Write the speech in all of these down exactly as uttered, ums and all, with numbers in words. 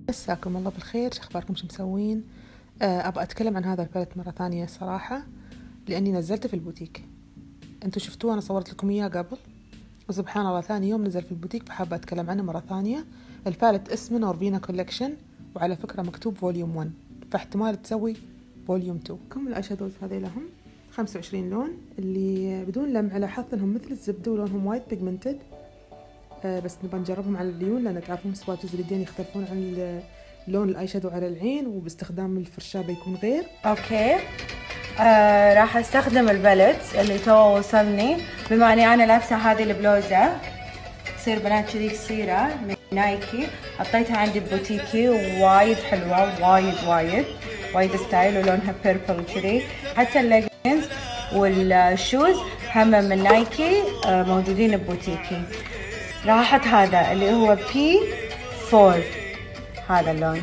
مساكم الله بالخير، شو اخباركم؟ شو مسوين؟ أه ابغى اتكلم عن هذا البالت مره ثانيه صراحه، لاني نزلته في البوتيك. انتوا شفتوه، انا صورت لكم اياه قبل، وسبحان الله ثاني يوم نزل في البوتيك، فحابه اتكلم عنه مره ثانيه. البالت اسمه نورفينا كولكشن، وعلى فكره مكتوب فوليوم واحد، فاحتمال تسوي فوليوم اثنين. كم الاي شادوز هذي لهم خمسة وعشرين لون، اللي بدون لمعه لاحظت انهم مثل الزبده ولونهم وايد بيجمنتد. أه بس نبغى نجربهم على العيون، لان تعرفون سواتشز اليدين يختلفون عن لون الاي شادو على العين، وباستخدام الفرشاه بيكون غير. اوكي آه راح استخدم البلت اللي تو وصلني، بما اني انا لابسه هذه البلوزه تصير بنات كذي قصيره من نايكي، حطيتها عندي ببوتيكي وايد حلوه، وايد وايد وايد ستايل، ولونها بيربل كذي. حتى الليجنز والشوز هم من نايكي آه موجودين ببوتيكي. راح احط هذا اللي هو بي فور، هذا اللون.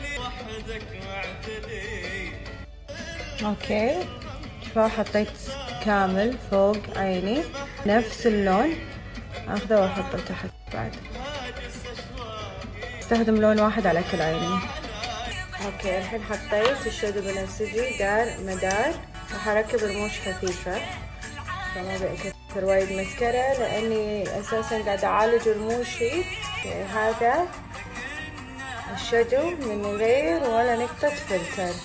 اوكي فحطيت كامل فوق عيني نفس اللون، اخذه واحطه تحت بعد. استخدم لون واحد على كل عيني. اوكي الحين حطيت الشادو بنفسجي دار مدار، راح اركب رموش خفيفه، فما بأكثر وايد مسكرة لاني اساسا قاعده اعالج رموشي. هذا الشادو من غير ولا نقطه فلتر.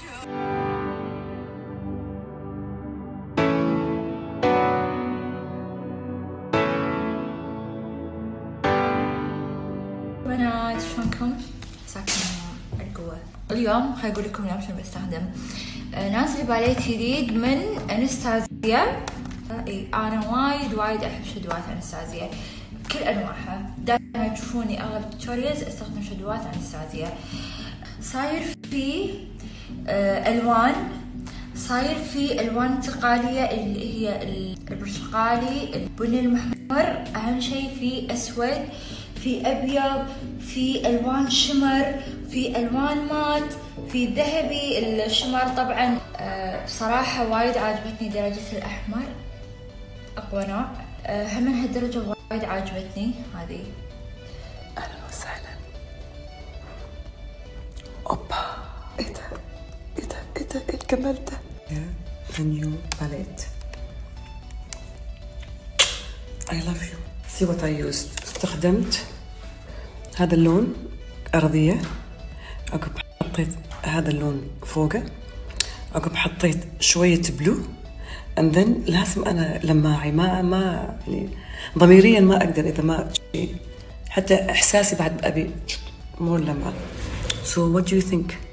بنات شلونكم؟ عساكم القوة. اليوم هقول لكم اليوم شنو بستخدم. نازل باليت جديد من انستازيا. اي انا وايد وايد احب شدوات انستازيا كل انواعها، دائما تشوفوني اغلب التوتوريالز استخدم شدوات انستازيا. صاير في الوان، صاير في الوان انتقاليه اللي هي البرتقالي، البني المحمر، اهم شيء في اسود، في ابيض، في الوان شمر، في الوان مات، في ذهبي. الشمر طبعا أه صراحه وايد عجبتني درجه الاحمر، اقوى نوع. أه هم من هالدرجه وايد عجبتني هذه. اهلا وسهلا. اوبا، ايه ده ايه ده ايه ده ايه الجمال ده؟ The new palette. I love you. See what I used. استخدمت هذا اللون أرضية، عقب حطيت هذا اللون فوقه، عقب حطيت شوية بلو، and then لازم أنا لماعي ما ما يعني ضميريا ما أقدر إذا ما حتى إحساسي بعد أبي مور لمعة. So what do you think?